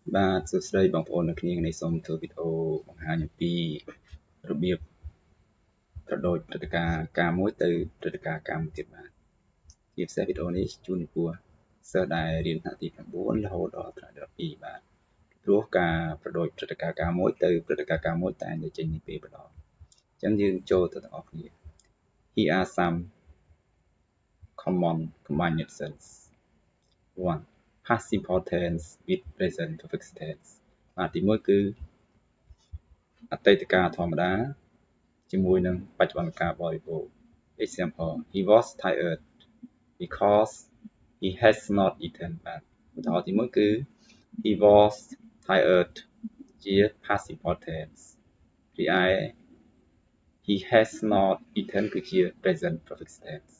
បាទសួស្តីបងប្អូននៅគ្នានេះសូមធ្វើវីដេអូបង្ហាញអំពីរបៀបប្រដូចព្រឹត្តិការណ៍ការមួយទៅព្រឹត្តិការណ៍ការមួយទៀតបាទជាពិសេសវីដេអូនេះជូនចំពោះសិស្សដែលរៀនថ្នាក់ទី9រហូតដល់ថ្នាក់ទី12បាទព្រោះការប្រដូចព្រឹត្តិការណ៍ការមួយទៅព្រឹត្តិការណ៍ការមួយតែតែចេញពីពេលម្ដងអញ្ចឹងយើងចូលទៅទាំងអស់គ្នា Here are some common combined sense 1. Past simple tense with present perfect tense បាទទី1គឺអតីតកាលធម្មតាជាមួយនឹងបច្ចុប្បន្នកាលបរិបូរណ៍ Example He was tired because he has not eaten បាទឧទាហរណ៍ទី1គឺ He was tired ជា past simple tense រីឯ He has not eaten គឺជា present perfect tense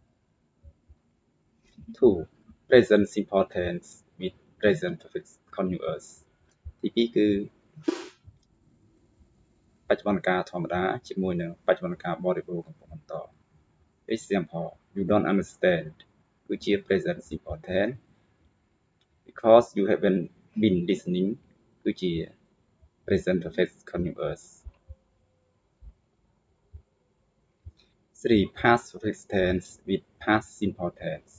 2. Present simple tense with present perfect continuous ទី2គឺបច្ចុប្បន្នកាលធម្មតាជាមួយនឹងបច្ចុប្បន្នកាលបរិបូរណ៍កំពុងបន្ត Example You don't understand គឺជា present simple tense because you haven't been listening គឺជា present perfect continuous 3. Past perfect tense with past simple tense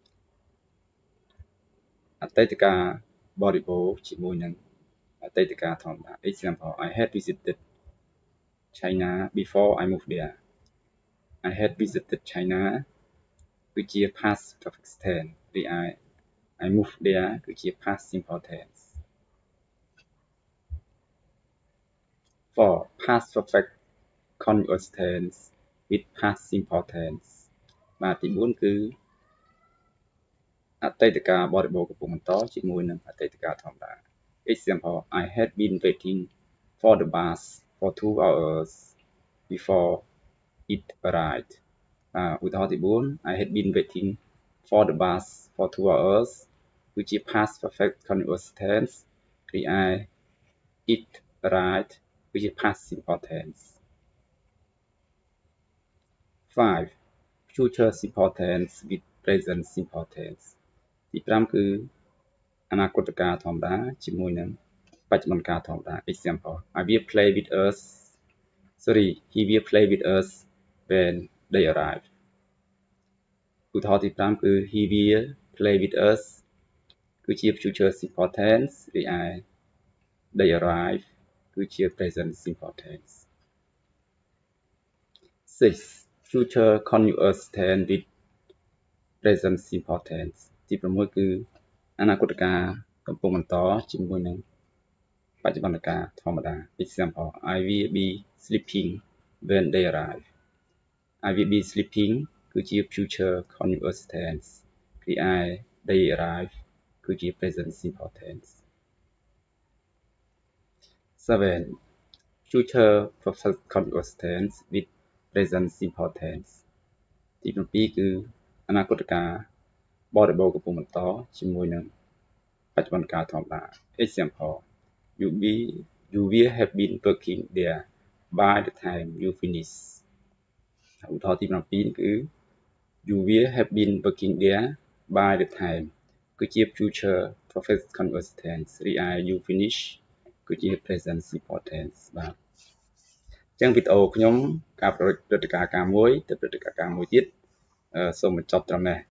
អតីតកាលបរិបូរណ៍ជាមួយនឹងអតីតកាលធម្មតា Example I had visited China before I moved there I had visited China គឺជា past perfect tense រីឯ I moved there គឺជា past simple tense 4. Past perfect continuous tense with past simple tense បាទទី4គឺអតីតកាលបរិបូរណ៍កំពុងបន្តជាមួយនឹងអតីតកាលធម្មតា Example I had been waiting for the bus for 2 hours before it arrived ឧទាហរណ៍ទី4 I had been waiting for the bus for 2 hours គឺជា past perfect continuous tense រីឯ it arrived គឺជា past simple tense 5. Future simple tense with present simple tense ទី5គឺអនាគតកាលធម្មតាជាមួយនឹងបច្ចុប្បន្នកាលធម្មតា Example I will play with us he will play with us when they arrive ឧទាហរណ៍ទី5គឺ he will play with us គឺជា future simple tense រីឯ they arrive គឺជា present simple tense 6. Future continuous tense with present simple tense ទី6គឺអនាគតកាលកំពុងបន្តជាមួយនឹងបច្ចុប្បន្នកាលធម្មតា Example I will be sleeping when they arrive I will be sleeping គឺជា future continuous tense រីឯ they arrive គឺជា present simple tense 7. Future perfect continuous tense with present simple tense ទី7គឺអនាគតកាលបរិបូរណ៍កំពុងបន្តជាមួយនឹងបច្ចុប្បន្នកាលធម្មតា Example you will have been working there by the time you finish ឧទាហរណ៍ទី7គឺ you will have been working there by the time គឺជា future perfect continuous tense រីឯ you finish គឺជា present simple tense បាទអញ្ចឹងវីដេអូខ្ញុំការប្រតិកម្មព្រឹត្តិការណ៍ការមួយទៅព្រឹត្តិការណ៍ការមួយទៀតសូមបញ្ចប់ត្រឹមនេះ